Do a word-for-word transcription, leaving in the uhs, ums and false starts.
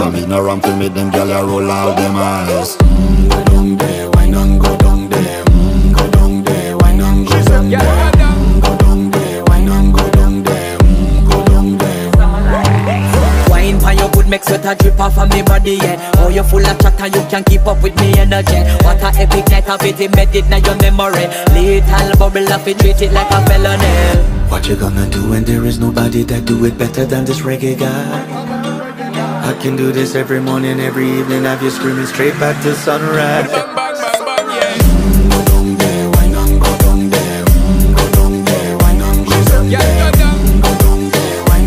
Come in around to me, them gyal a roll out them eyes. Mm, go down there, why not go down there? Mm, go down there, why not go down there? Mm, go down there, why not go down there? Mm, go down there. Wine pan your good, make sweat a drip off of me body, yeah. Oh, you full of chatter, you can keep up with me energy. What a epic night of it, embedded in your memory. Little bubble of it, treat it like a felony. What you gonna do when there is nobody that do it better than this reggae guy? I can do this every morning, every evening, have you screaming straight back to sunrise.